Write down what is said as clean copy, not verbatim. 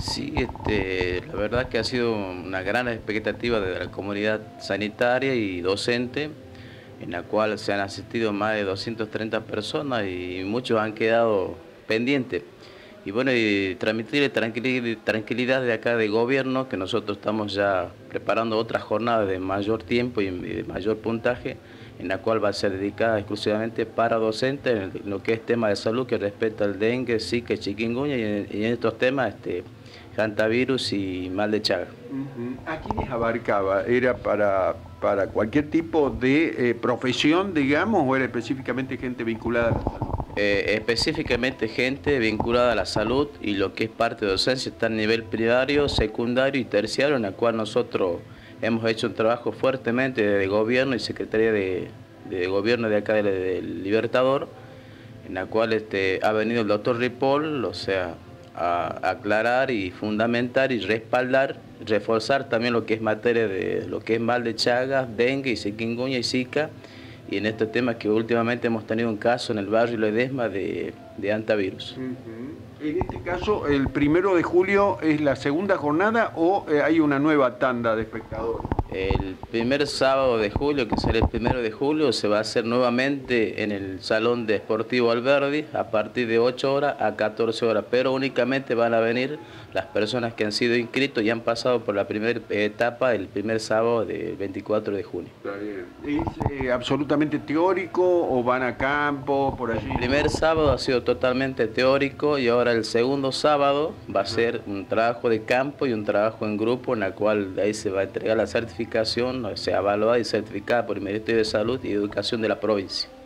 Sí, la verdad que ha sido una gran expectativa de la comunidad sanitaria y docente, en la cual se han asistido más de 230 personas y muchos han quedado pendientes. Y bueno, y transmitirle tranquilidad de acá de gobierno, que nosotros estamos ya preparando otras jornadas de mayor tiempo y de mayor puntaje, en la cual va a ser dedicada exclusivamente para docentes en lo que es tema de salud, que respecta al dengue, zika y chikungunya, y en estos temas, hantavirus y mal de Chaga. ¿A quiénes abarcaba? ¿Era para cualquier tipo de profesión, digamos, o era específicamente gente vinculada a la salud? Específicamente gente vinculada a la salud y lo que es parte de docencia está a nivel primario, secundario y terciario, en la cual nosotros hemos hecho un trabajo fuertemente de gobierno y Secretaría de Gobierno de acá del Libertador, en la cual ha venido el doctor Ripoll, o sea, a aclarar y fundamentar y respaldar, reforzar también lo que es materia de lo que es mal de Chagas, dengue y chikungunya y zika, y en este tema que últimamente hemos tenido un caso en el barrio Ledesma de hantavirus. En este caso, ¿el 1 de julio es la segunda jornada o hay una nueva tanda de espectadores? El primer sábado de julio, que será el 1 de julio, se va a hacer nuevamente en el Salón de Sportivo Alberdi a partir de 8 horas a 14 horas, pero únicamente van a venir las personas que han sido inscritos y han pasado por la primera etapa el primer sábado del 24 de junio. Está bien. ¿Es absolutamente teórico o van a campo, por allí? El primer sábado ha sido totalmente teórico y ahora el segundo sábado va a ser un trabajo de campo y un trabajo en grupo, en la cual de ahí se va a entregar la certificación, o sea, evaluada y certificada por el Ministerio de Salud y Educación de la provincia.